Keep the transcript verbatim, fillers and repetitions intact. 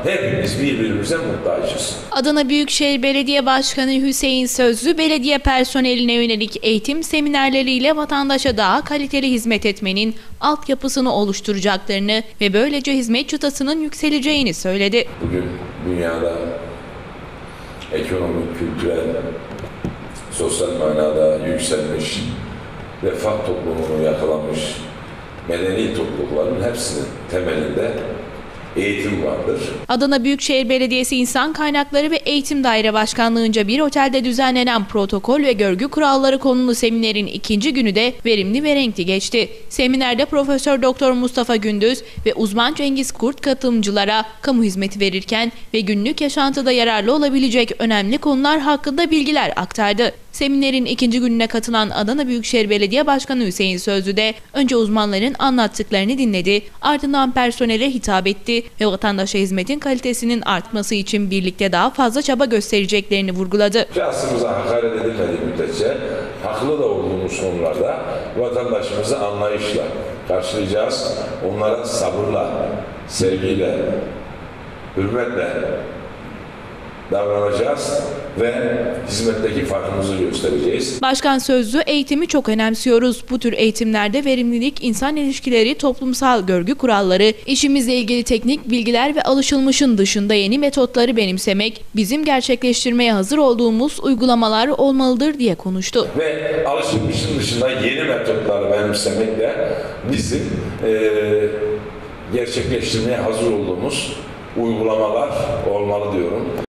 Hepimiz birbirimize muhtacız. Adana Büyükşehir Belediye Başkanı Hüseyin Sözlü, belediye personeline yönelik eğitim seminerleriyle vatandaşa daha kaliteli hizmet etmenin altyapısını oluşturacaklarını ve böylece hizmet çıtasının yükseleceğini söyledi. Bugün dünyada ekonomik, kültürel, sosyal manada yükselmiş, refah toplumunu yakalamış medeni toplulukların hepsinin temelinde eğitim vardır. Adana Büyükşehir Belediyesi İnsan Kaynakları ve Eğitim Daire Başkanlığı'nca bir otelde düzenlenen protokol ve görgü kuralları konulu seminerin ikinci günü de verimli ve renkli geçti. Seminerde Profesör Doktor Mustafa Gündüz ve uzman Cengiz Kurt katılımcılara kamu hizmeti verirken ve günlük yaşantıda yararlı olabilecek önemli konular hakkında bilgiler aktardı. Seminerin ikinci gününe katılan Adana Büyükşehir Belediye Başkanı Hüseyin Sözlü de önce uzmanların anlattıklarını dinledi, ardından personele hitap etti ve vatandaşa hizmetin kalitesinin artması için birlikte daha fazla çaba göstereceklerini vurguladı. Şahsımıza hakaret edilmediği müddetçe haklı da olduğumuz konularda vatandaşımızı anlayışla karşılayacağız. Onlara sabırla, sevgiyle, hürmetle davranacağız ve hizmetteki farkımızı göstereceğiz. Başkan Sözlü, eğitimi çok önemsiyoruz. Bu tür eğitimlerde verimlilik, insan ilişkileri, toplumsal görgü kuralları, işimizle ilgili teknik bilgiler ve alışılmışın dışında yeni metotları benimsemek, bizim gerçekleştirmeye hazır olduğumuz uygulamalar olmalıdır diye konuştu. Ve alışılmışın dışında yeni metotları benimsemek de bizim e, gerçekleştirmeye hazır olduğumuz uygulamalar olmalı diyorum.